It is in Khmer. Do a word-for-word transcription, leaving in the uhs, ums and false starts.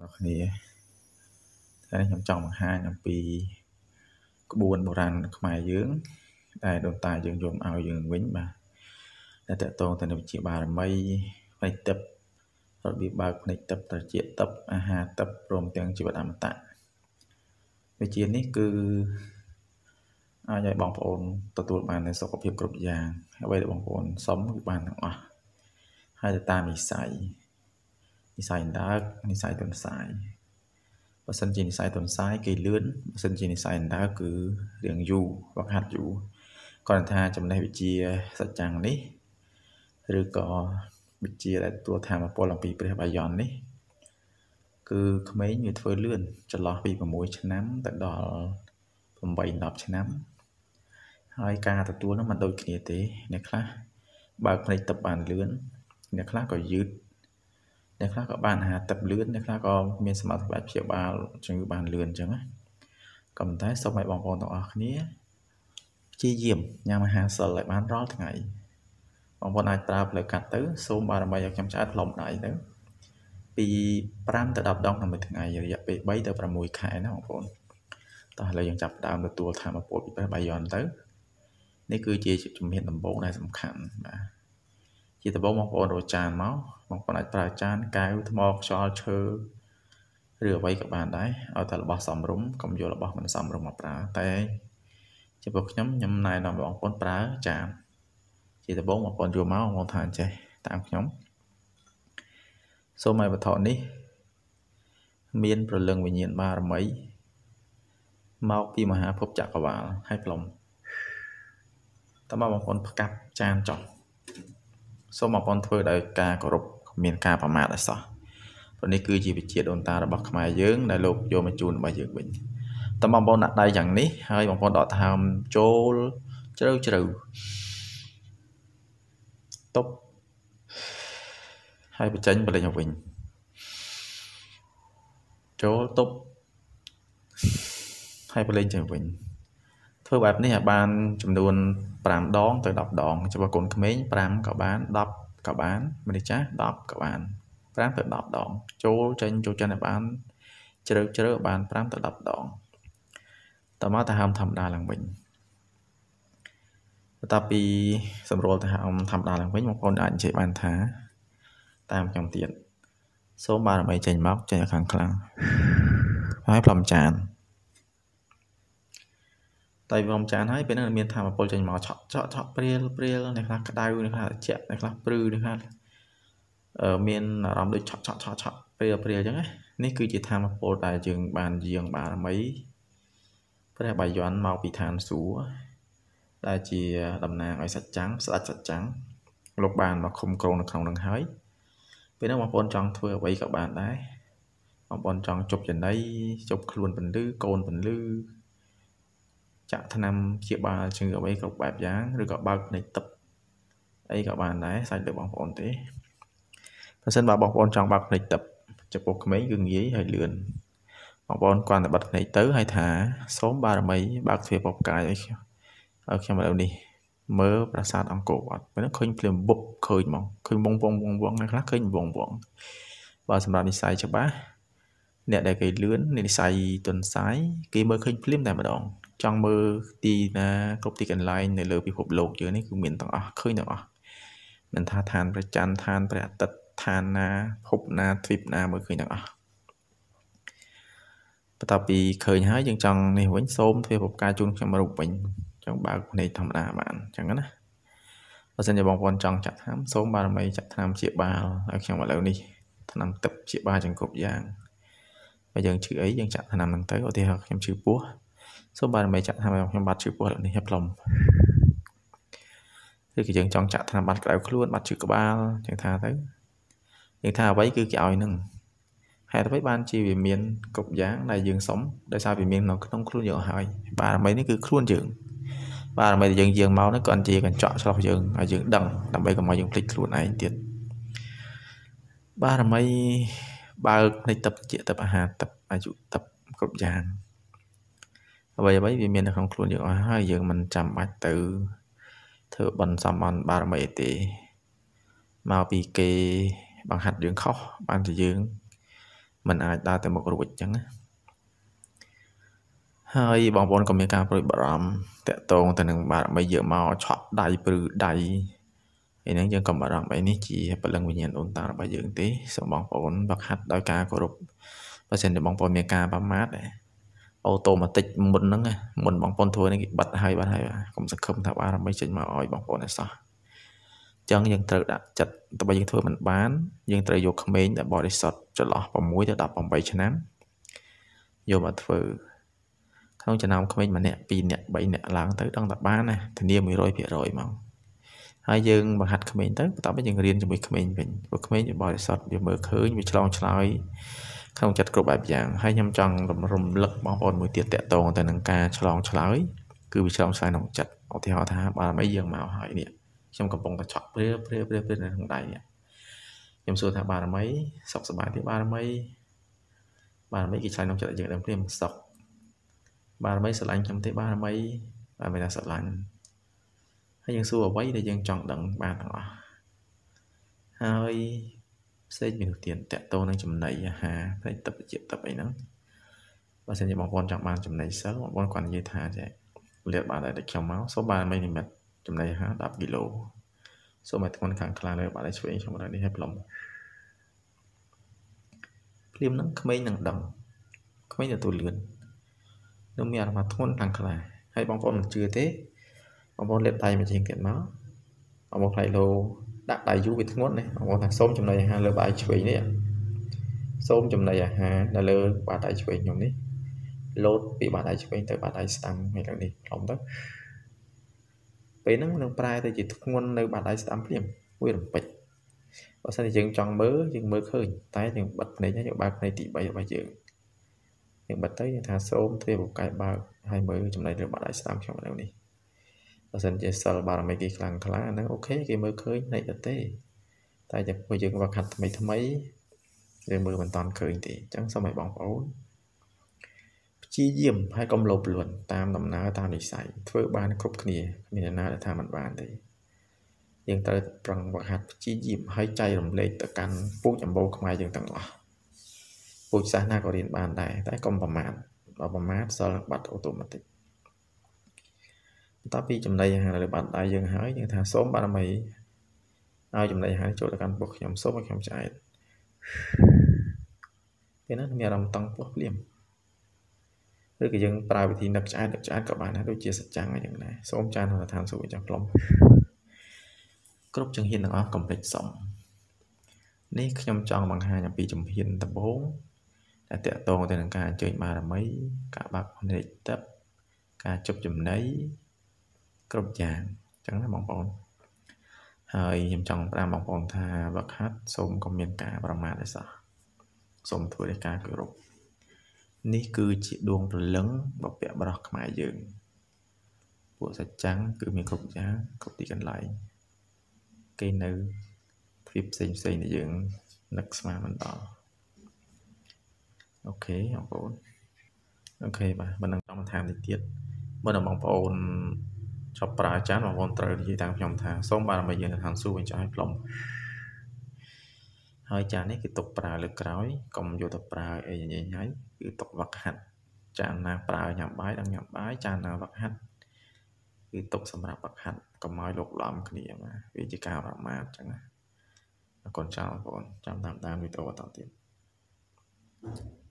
នេះតែខ្ញុំចង់បង្ហាញអំពីក្បួនបុរាណខ្មែរយើងដែលដូនតាយើងយកឲ្យយើងវិញបាទតែតកតងទៅនឹងវិជាបារមីផ្នែកទឹករបៀបបើកផ្នែកទឹកត្រជាទឹកអាហារទឹកព្រមទាំងជីវិតអមតៈវិជានេះគឺអាចឲ្យបងប្អូនទទួលបាននូវសុខភាពគ្រប់យ៉ាងអ្វីដែលបងប្អូនសុំគឺបានទាំងអស់ហើយទៅតាមនិស្ស័យនិស្ស័យដើកនិស្ស័យទុនសាយបើសិនជានិស្ស័យទុនសាយគេលឿនបើសិនជានិស្ស័យដើកគឺរៀងយូរវឹកហាត់យូរគាត់ថាចំណេះវិជាសច្ចាំងនេះឬក៏វិជាដែលទួលធម៌ពលអំពីព្រះបាយ័ននេះគឺក្មេងវាធ្វើលឿនចន្លោះពី6ឆ្នាំទៅដល់8 10ឆ្នាំហើយការទទួលនោះមិនដូចគ្នាទេអ្នកខ្លះបើកភ្នែកទឹកបានលឿនអ្នកខ្លះក៏យឺតអ្នកខ្លះក៏បានអាហារទឹកលឿនអ្នកខ្លះក៏មានសមត្ថភាពព្យាបាលជំងឺបានលឿនអញ្ចឹងណាក៏ប៉ុន្តែសូមឲ្យបងប្អូនទាំងអស់គ្នាព្យាយាមញ៉ាំអាហារសិលឲ្យបានរាល់ថ្ងៃបងប្អូនអាចប្រើផ្លូវកាត់ទៅសូមបារមីឲ្យខ្ញុំឆ្អែតផ្លុំដៃទៅពី5ទៅ10ដងក្នុងមួយថ្ងៃរយៈពេល3ទៅ6ខែណាបងប្អូនតោះឥឡូវយើងចាប់ផ្ដើមទទួលធម៌ពលពីព្រះបាយ័នទៅនេះគឺជាជំហានដំបូងដែលសំខាន់បាទជាដំបូងបងប្អូនរកចានមកបងប្អូនអាចប្រើចានកែវថ្មខ្យល់ឈើឬអ្វីក៏បានដែរឲ្យតែរបស់សមរម្យកុំយករបស់មិនសមរម្យមកប្រើតែចំពោះខ្ញុំខ្ញុំណែនាំបងប្អូនប្រើចានជាដំបូងបងប្អូនយកមកបងប្អូនថាអញ្ចេះតាមខ្ញុំសូមឲ្យវត្ថុនេះមានព្រលឹងវិញ្ញាណបារមីមកពីមហាភពចក្រវាលហើយផ្លុំតើមកបងប្អូនផ្កាប់ចានចុះសូមបងប្អូនធ្វើដោយការគោរពមានការប្រមាថឲ្យសោះព្រោះនេះគឺជាវិជាដូនតារបស់ខ្មែរយើងដែលលោកយកមកជូនរបស់យើងវិញតើបងប្អូនដាក់ដៃយ៉ាងនេះហើយបងប្អូនដកដង្ហើមចូលជ្រៅជ្រៅទប់ហើយបញ្ចេញបលេងមកវិញចូលទប់ហើយបលេងចេញវិញធ្វើបែបនេះឲ្យបានចំនួន5ដងទៅ10ដងចំពោះកូនក្មេង5ក៏បាន10ក៏បានមនុស្សចាស់10ក៏បាន5ទៅ10ដងចូលចេញចូលចេញឲ្យបានជ្រៅជ្រៅបាន5ទៅ10ដងតមកដង្ហើមធម្មតាឡើងវិញបន្ទាប់ពីសម្រួលដង្ហើមធម្មតាឡើងវិញបងប្អូនអាចនិយាយបានថាតាមខ្ញុំទៀតសូមបារមីចេញមកចេញឲ្យខាងខ្លាំងហើយផ្លុំចានតែផ្លុំចានហើយពេលហ្នឹងមានធម៌ពលចេញមកឆក់ឆក់ឆក់ព្រាលព្រាលអ្នកខ្លះក្តៅអ្នកខ្លះត្រជាក់អ្នកខ្លះព្រឺអ្នកខ្លះអឺមានអារម្មណ៍ដូចឆក់ឆក់ឆក់ឆក់ព្រាលព្រាលអញ្ចឹងណានេះគឺជាធម៌ពលដែលយើងបានយាងបារមីព្រះបាយ័នមកពីឋានសួគ៌ដែលជាតំណាងឲ្យសច្ចាំងស្ដេចសច្ចាំងលោកបានមកឃុំគ្រងនៅក្នុងនឹងហើយពេលហ្នឹងបងប្អូនចង់ធ្វើអ្វីក៏បានដែរបងប្អូនចង់ជប់ចណីជប់ខ្លួនពន្លឺកូនពន្លឺចាក់ថ្នាំព្យាបាលជំងឺអ្វីគ្រប់បែបយ៉ាងឬក៏បើកភ្នែកទឹកអីក៏បានដែរសាច់លើបងប្អូនទេបើសិនបើបងប្អូនចង់បើកភ្នែកទឹកចំពោះក្មេងគឺងាយហើយលឿនបងប្អូនគ្រាន់តែបិទភ្នែកទៅហើយថាសូមបារមីបើកទ្វារភពកាយឲ្យខ្ញុំឲ្យខ្ញុំឥឡូវនេះមើលប្រាសាទអង្គរវត្តពេលនោះឃើញភ្លាមបុបឃើញហ្មងឃើញវងវងវងវងអ្នកខ្លះឃើញវងវងបើសម្រាប់និស្ស័យច្បាស់អ្នកដែលគេលឿននិស្ស័យទុនសាយគេមើលឃើញភ្លាមតែម្ដងចង់មើលទីណាគ្រប់ទីកន្លែងនៅលើពិភពលោកយើងនេះគឺមានទាំងអស់ឃើញទាំងអស់មិនថាឋានព្រះច័ន្ទឋានព្រះអាទិត្យឋានណាភពណាទ្វីបណាមើលឃើញទាំងអស់បន្ទាប់ពីឃើញហើយយើងចង់នេះវិញសូមទ្វេភពកាយជូនខ្ញុំរូបវិញចង់បើកភ្នែកធម្មតាបានអញ្ចឹងណាបើសិនជាបងប្អូនចង់ចាក់ថ្នាំសូមបារមីចាក់ថ្នាំព្យាបាលឲ្យខ្ញុំឥឡូវនេះថ្នាំទឹកព្យាបាលទាំងគ្រប់យ៉ាងបើយើងឈឺអីយើងចាក់ថ្នាំហ្នឹងទៅឧទាហរណ៍ខ្ញុំឈឺពោះសូមបារមីចាក់ថ្នាំឲ្យខ្ញុំបាត់ឈឺពោះឥឡូវនេះផ្លុំឬក៏យើងចង់ចាក់ថ្នាំបាត់ក្តៅខ្លួនបាត់ឈឺក្បាលចឹងថាទៅយើងថាអ្វីគឺគេឲ្យនឹងហេតុអ្វីបានជាវាមានគ្រប់យ៉ាងដែលយើងសុំដោយសារវាមាននៅក្នុងខ្លួនយើងហើយបារមីនេះគឺខ្លួនយើងបារមីដែលយើងយាងមកហ្នឹងក៏ជាកញ្ចក់ឆ្លោះយើងឲ្យយើងដឹងដើម្បីកុំឲ្យយើងភ្លេចខ្លួនឯងទៀតបារមីបើកភ្នែកទឹកជាទឹកអាហារទឹកអាយុទឹកគ្រប់យ៉ាងអ្វីអ្វីវាមាននៅក្នុងខ្លួនយើងអស់ហើយយើងមិនចាំបាច់ទៅធ្វើបន់សំបន់បារមីទេមកពីគេបង្ហាត់យើងខុសបានជាយើងมันអាចដើរទៅមុខរួចអញ្ចឹងណាហើយបងប្អូនក៏មានការព្រួយបារម្ភតាក់ទងទៅនឹងបារមីយកមកឆក់ដៃព្រឺដៃឯហ្នឹងយើងកុំបារម្ភអីនេះជាពលឹងវិញ្ញាណដូនតារបស់យើងទេសូមបងប្អូនវឹកហាត់ដោយការគោរពបើសិនជាបងប្អូនមានការប្រមាថអូតូម៉ាទិកមុនហ្នឹងមុនបងប្អូនធ្វើនេះគេបិទហើយបាត់ហើយកុំសង្ឃឹមថាបារមីចេញមកឲ្យបងប្អូនឯសោះចឹងយើងត្រូវដាក់ចិត្តតែបើយើងធ្វើមិនបានយើងត្រូវយកក្មេងដែលបរិសុទ្ធចន្លោះ6ទៅ18ឆ្នាំយកមកធ្វើក្នុងចំណោមក្មេងម្នាក់ពីរនាក់បីនាក់ឡើងទៅដឹងតែបានណាធានា một trăm phần trăm មកហើយយើងបង្ហាត់ក្មេងទៅបន្ទាប់មកយើងរៀនជាមួយក្មេងវិញព្រោះក្មេងវាបរិសុទ្ធវាមើលឃើញវាឆ្លងឆ្លើយក្នុងចិត្តគ្រប់បែបយ៉ាងហើយខ្ញុំចង់រំលឹកបងប្អូនមួយទៀតតាក់ទងទៅនឹងការឆ្លងឆ្លើយគឺវាឆ្លងឆ្លើយក្នុងចិត្តឧទាហរណ៍ថាបារមីយើងមកហើយនេះខ្ញុំកំពុងតែឆក់ព្រាព្រាព្រាព្រានៅក្នុងដៃខ្ញុំសួរថាបារមីសុខសប្បាយទេបារមីបារមីគេឆ្លើយក្នុងចិត្តយើងដឹងព្រាមសុខបារមីស្រឡាញ់ខ្ញុំទេបារមីបារមីថាស្រឡាញ់ហើយយើងសួរអ្វីដែលយើងចង់ដឹងបានទាំងអស់ហើយផ្សេងមានទៀតតកតទៅនឹងចំណីអាហារផ្នែកទឹកជាតិទឹកអីហ្នឹងបើសិនជាបងប្អូនចង់បានចំណីសិលបងប្អូនគាត់និយាយថាចេះលៀតបានតែខ្ញុំមកសូមបារមីនិមិត្តចំណីអាហារ10គីឡូសូមឲ្យធ្ងន់ខាងខ្លាំងលើបាត់ឲ្យឆ្វេងខ្ញុំរកនេះឲ្យផ្លុំភ្លាមហ្នឹងក្មេងនឹងដឹងក្មេងទទួលលឿននឹងមានអារម្មណ៍ធ្ងន់ខាងខ្លាំងហើយបងប្អូនមិនជឿទេបងប្អូនលេបដៃមួយជាងទៀតមកបងប្អូនផ្លៃលោដាក់ដៃយូរវាធ្ងន់ណាបងប្អូនថាសូមចំណីអាហារលើបាតឆ្វេងនេះសូមចំណីអាហារនៅលើបាតដៃឆ្វេងខ្ញុំនេះលោតពីបាតដៃឆ្វេងទៅបាតដៃស្ដាំហើយឡើងនេះផ្លុំទៅពេលហ្នឹងនឹងប្រែទៅជាធ្ងន់នៅបាតដៃស្ដាំភ្លាមមួយរំពេចបើសិនជាយើងចង់មើលយើងមើលឃើញតែយើងបិទភ្នែកហើយយើងបើកភ្នែកទី3របស់យើងយើងបិទទៅយើងថាសូមទ្វារពូកែបើកហើយមើលចំណីលើបាតដៃស្ដាំខ្ញុំនៅនេះបើសិនជាសិលបារមីគេខ្លាំងខ្លាហ្នឹងអូខេគេមើលឃើញនៃទេតែតែពួកយើងវឹកហាត់ថ្មីថ្មីយើងមើលមិនតាន់ឃើញទេអញ្ចឹងសូមឲ្យបងប្អូនព្យាយាមហើយកុំលោភលន់តាមដំណើរតាមនិស្ស័យធ្វើបានគ្រប់គ្នាគ្មានអ្នកណាដែលថាមិនបានទេយើងត្រូវប្រឹងវឹកហាត់ព្យាយាមហើយចែករំលែកទៅកាន់ពូជអម្បូរខ្មែរយើងទាំងអស់ពូជសាសនាក៏រៀនបានដែរតែកុំប្រមាថបើប្រមាថសិលនឹងបាត់អូតូម៉ាទិកបន្ទាប់ពីចំណីអាហារលើបាតដៃយើងហើយយើងថាសូមបារមីឲ្យចំណីអាហារចូលទៅកាន់ពោះខ្ញុំសូមឲ្យខ្ញុំឆ្អែតពេលហ្នឹងមានអារម្មណ៍តឹងពោះភ្លាមឬក៏យើងប្រើវិធីនឹកឆ្អែតនឹកឆ្អែតក៏បានដែរដូចជាសច្ចាំងអញ្ចឹងដែរសូមចាននៅឋានសួគ៌ចាំផ្លុំគ្រប់ជំហានទាំងអស់កុំភ្លេចសុំនេះខ្ញុំចង់បង្ហាញអំពីជំហានដំបូងដែលតកតងទៅនឹងការអញ្ជើញបារមីការបាក់ភ្នែកទឹកការជប់ចំណីគ្រប់យ៉ាងអញ្ចឹងណាបងប្អូនហើយខ្ញុំចង់ប្រាប់បងប្អូនថាវឹកហាត់សូមកុំមានការប្រមាថទេសោះសូមធ្វើដោយការគោរពនេះគឺជាដួងព្រលឹងបព្វបរោះខ្មែរយើងពួកសច្ចាំងគឺមានគ្រប់យ៉ាងគ្រប់ទីកន្លែងគេនៅទ្វីបផ្សេងផ្សេងដែលយើងនឹកស្មានមិនដល់អូខេបងប្អូនអូខេបាទមិននឹងចង់បន្ថែមតិចទៀតបើដល់បងប្អូនចប់ប្រើចានបងប្អូនត្រូវនិយាយតាមខ្ញុំថាសូមបារមីយើងទៅខាងសួរវិញចោះឲ្យផ្លុំហើយចាននេះគឺទុកប្រើលើក្រោយកុំយកទៅប្រើអីញ៉ៃញ៉ៃគឺទុកវឹកហាត់ចានណាប្រើញ៉ាំបាយដល់ញ៉ាំបាយចានណាវឹកហាត់គឺទុកសម្រាប់វឹកហាត់កុំឲ្យលោកឡំគ្នាបាទវាជាការប្រមាថអញ្ចឹងណាអរគុណចា៎បងប្អូនចាំតាមតាមវីដេអូបន្តទៀត